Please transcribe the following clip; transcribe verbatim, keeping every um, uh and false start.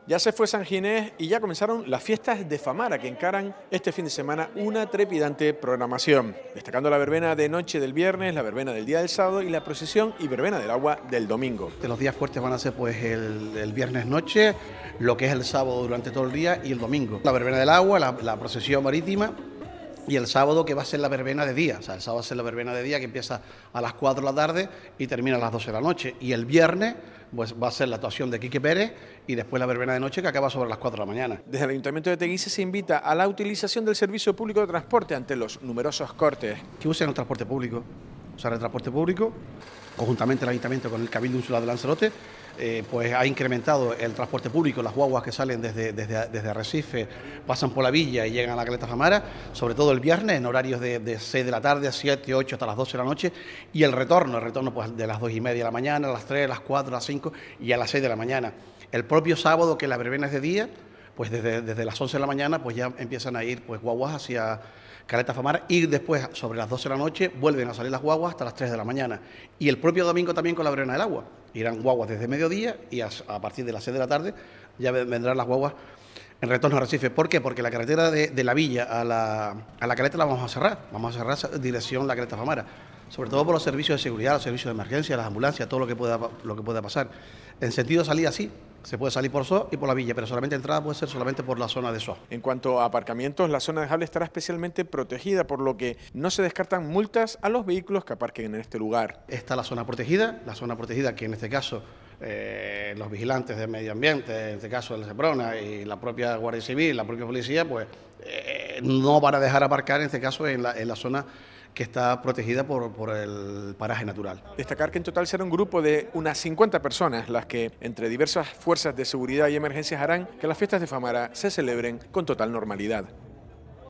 Ya se fue San Ginés y ya comenzaron las fiestas de Famara que encaran este fin de semana una trepidante programación, destacando la verbena de noche del viernes, la verbena del día del sábado y la procesión y verbena del agua del domingo. Los días fuertes van a ser pues el, el viernes noche, lo que es el sábado durante todo el día y el domingo. La verbena del agua, la, la procesión marítima y el sábado que va a ser la verbena de día. O sea, el sábado va a ser la verbena de día que empieza a las cuatro de la tarde y termina a las doce de la noche. Y el viernes pues va a ser la actuación de Quique Pérez y después la verbena de noche que acaba sobre las cuatro de la mañana. Desde el Ayuntamiento de Teguise se invita a la utilización del servicio público de transporte ante los numerosos cortes. Que usen el transporte público, usar el transporte público, conjuntamente el Ayuntamiento con el Cabildo Insular de Lanzarote, eh, pues ha incrementado el transporte público, las guaguas que salen desde, desde, desde Arrecife, pasan por la villa y llegan a la Caleta Famara, sobre todo el viernes en horarios de, de seis de la tarde, siete, ocho hasta las doce de la noche, y el retorno, el retorno pues de las dos y media de la mañana, a las tres, a las cuatro, a las cinco y a las seis de la mañana. El propio sábado, que la verbena es de día, pues desde, desde las once de la mañana pues ya empiezan a ir pues guaguas hacia Caleta Famara y después sobre las doce de la noche vuelven a salir las guaguas hasta las tres de la mañana. Y el propio domingo también con la verbena del agua. Irán guaguas desde mediodía y a, a partir de las seis de la tarde ya vendrán las guaguas en retorno a Recife. ¿Por qué? Porque la carretera de, de la villa a la, a la Caleta la vamos a cerrar. Vamos a cerrar dirección la Caleta Famara. Sobre todo por los servicios de seguridad, los servicios de emergencia, las ambulancias, todo lo que pueda, lo que pueda pasar. En sentido de salida, sí, se puede salir por S O y por la villa, pero solamente entrada puede ser solamente por la zona de S O. En cuanto a aparcamientos, la zona de Jable estará especialmente protegida, por lo que no se descartan multas a los vehículos que aparquen en este lugar. Está la zona protegida, la zona protegida que en este caso eh, los vigilantes del medio ambiente, en este caso el SEPRONA y la propia Guardia Civil, la propia policía, pues eh, no van a dejar aparcar en este caso en la, en la zona que está protegida por, por el paraje natural. Destacar que en total será un grupo de unas cincuenta personas las que, entre diversas fuerzas de seguridad y emergencias, harán que las fiestas de Famara se celebren con total normalidad.